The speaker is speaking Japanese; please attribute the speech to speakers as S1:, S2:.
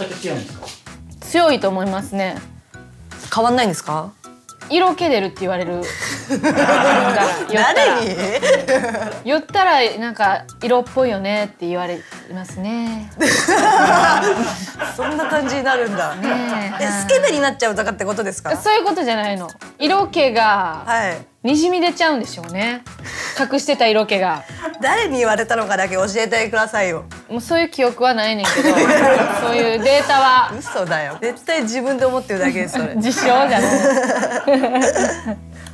S1: だけ強いんですか？
S2: 強いと思いますね。
S3: 変わんないんですか？
S2: 色気出るって言われる。
S3: 誰に？
S2: 言ったらなんか色っぽいよねって言われますね。
S3: そんな感じになるんだ。
S2: ねえ、
S3: スケベになっちゃうとかってことですか？
S2: そういうことじゃないの。色気が
S3: はい。
S2: にじみ出ちゃうんでしょうね。隠してた色気が。
S3: 誰に言われたのかだけ教えてくださいよ。
S2: もうそういう記憶はないねんけど、そういうデータは
S3: 嘘だよ。絶対自分で思ってるだけですそれ。
S2: 自称じゃない。